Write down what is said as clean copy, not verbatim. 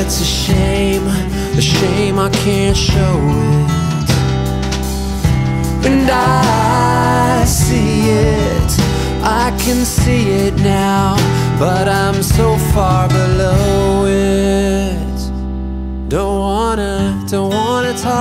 it's a shame I can't show it. And I see it, I can see it now, but I'm so far below it. Don't wanna talk